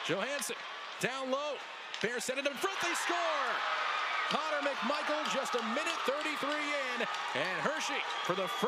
Johansson down low. Bears set it in front. They score. McMichael just a minute 33 in, and Hershey for the first.